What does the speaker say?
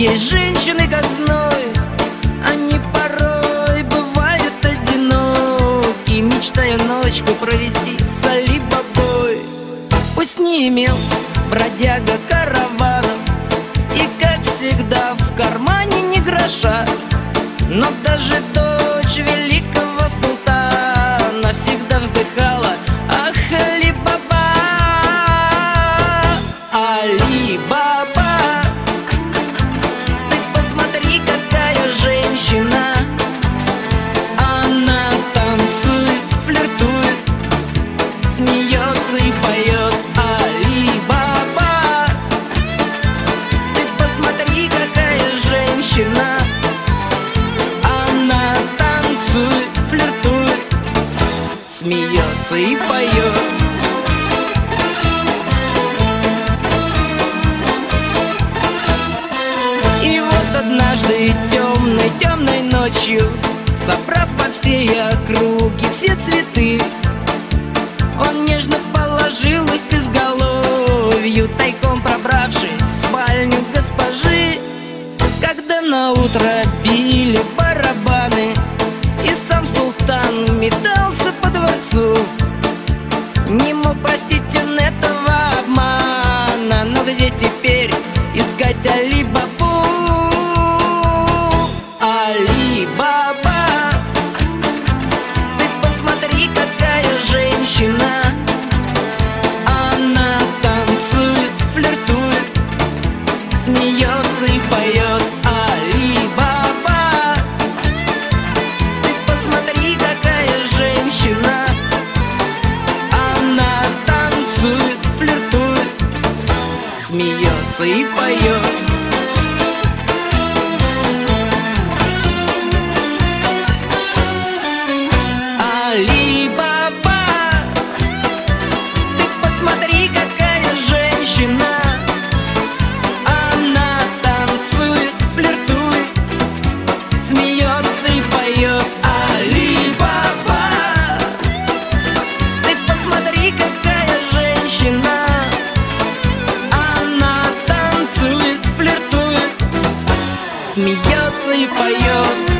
Есть женщины, как зной, они порой бывают одиноки, мечтая ночку провести с Али-Бабой. Пусть не имел бродяга караванов и, как всегда, в кармане ни гроша, но даже дочь великого султана всегда вздыхала: ах, Али-Баба, Али-Баба. Ты посмотри, какая женщина, она танцует, флиртует, смеется и поет. Али-Баба, ты посмотри, какая женщина, она танцует, флиртует, смеется и поет. И вот однажды темной ночью, собрав по всей округе все цветы, он нежно положил их к изголовью, тайком пробравшись в спальню госпожи. Когда наутро били барабаны и сам султан метался по дворцу, не мог простить он этого обмана. Но где теперь искать Али-Бабу? Али-Баба, ты посмотри, какая женщина, она танцует, флиртует, смеется и поет. Али-Баба, ты посмотри, какая женщина, она танцует, флиртует, смеется и поет. Али-Баба, ты посмотри, какая женщина, она танцует, флиртует, смеется и поет. Али-Баба, ты посмотри, какая женщина, она танцует, флиртует, смеется и поет.